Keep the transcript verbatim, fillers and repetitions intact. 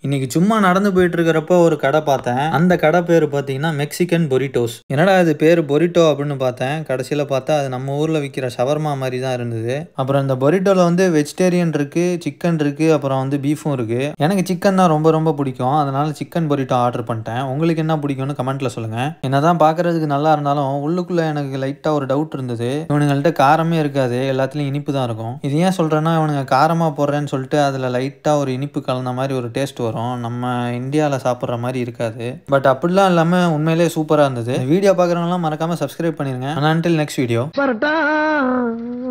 இன்னைக்கு சும்மா நடந்து போயிட்டு இருக்கிறப்போ ஒரு கடை பார்த்தேன். அந்த கடை பேர் பார்த்தீங்கன்னா மெக்சிகன் பொரிட்டோஸ். என்னடா இது பேர் பொரிட்டோ அப்படின்னு பார்த்தேன். கடைசியில் பார்த்தா அது நம்ம ஊரில் விற்கிற ஷவர்மா மாதிரி தான் இருந்தது. அப்புறம் இந்த பொரிட்டோவில் வந்து வெஜிடேரியன் இருக்கு, சிக்கன் இருக்கு, அப்புறம் வந்து பீஃபும் இருக்கு. எனக்கு சிக்கன் தான் ரொம்ப ரொம்ப பிடிக்கும். அதனால சிக்கன் பொரிட்டோ ஆர்டர் பண்ணிட்டேன். உங்களுக்கு என்ன பிடிக்கும்னு கமெண்ட்ல சொல்லுங்க. என்னதான் பார்க்கறதுக்கு நல்லா இருந்தாலும் உள்ளுக்குள்ள எனக்கு லைட்டா ஒரு டவுட் இருந்தது. இவனுங்கள்ட்ட காரமே இருக்காது, எல்லாத்துலயும் இனிப்பு தான் இருக்கும். இது ஏன் சொல்றேன்னா இவனுங்க காரமா போடுறேன்னு சொல்லிட்டு அதுல லைட்டா ஒரு இனிப்பு கலந்த மாதிரி ஒரு டேஸ்ட் வரும். நம்ம இந்தியாவில் சாப்பிட்ற மாதிரி இருக்காது. பட் அப்படிலாம் இல்லாமல் உண்மையிலேயே சூப்பராக இருந்தது. வீடியோ பார்க்குறவங்களாம் மறக்காமல் சப்ஸ்கிரைப் பண்ணிருங்க. until next video.